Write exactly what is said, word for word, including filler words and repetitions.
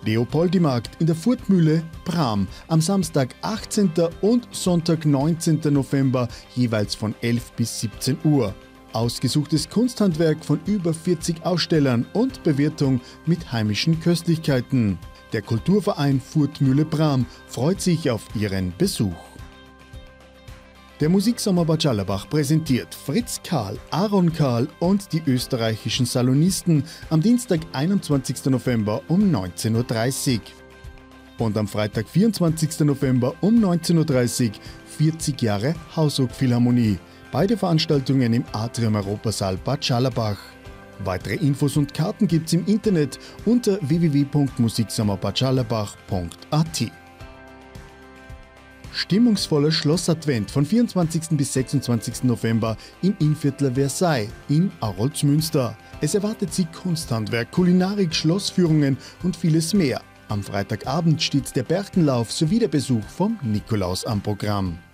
Leopoldimarkt in der Furtmühle Bram am Samstag, achtzehnten und Sonntag, neunzehnten November, jeweils von elf bis siebzehn Uhr. Ausgesuchtes Kunsthandwerk von über vierzig Ausstellern und Bewirtung mit heimischen Köstlichkeiten. Der Kulturverein Furtmühle Bram freut sich auf Ihren Besuch. Der Musiksommer Bad Schallerbach präsentiert Fritz Karl, Aaron Karl und die österreichischen Salonisten am Dienstag, einundzwanzigsten November um neunzehn Uhr dreißig. Und am Freitag, vierundzwanzigsten November um neunzehn Uhr dreißig vierzig Jahre Hausruck-Philharmonie. Beide Veranstaltungen im Atrium Europasaal Bad Schallerbach. Weitere Infos und Karten gibt's im Internet unter w w w punkt musiksommerbadschallerbach punkt a t. Stimmungsvoller Schlossadvent von vierundzwanzigsten bis sechsundzwanzigsten November im Innviertler Versailles in Aroldsmünster. Es erwartet Sie Kunsthandwerk, Kulinarik, Schlossführungen und vieles mehr. Am Freitagabend steht der Berchtenlauf sowie der Besuch vom Nikolaus am Programm.